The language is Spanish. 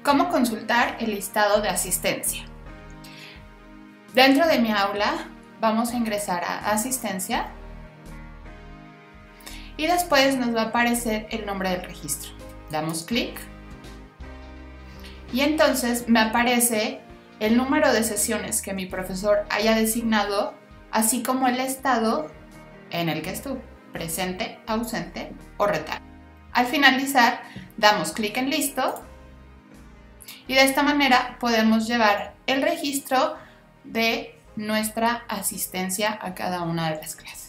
¿Cómo consultar el listado de asistencia? Dentro de mi aula vamos a ingresar a asistencia y después nos va a aparecer el nombre del registro. Damos clic y entonces me aparece el número de sesiones que mi profesor haya designado, así como el estado en el que estuvo, presente, ausente o retario. Al finalizar, damos clic en listo y de esta manera podemos llevar el registro de nuestra asistencia a cada una de las clases.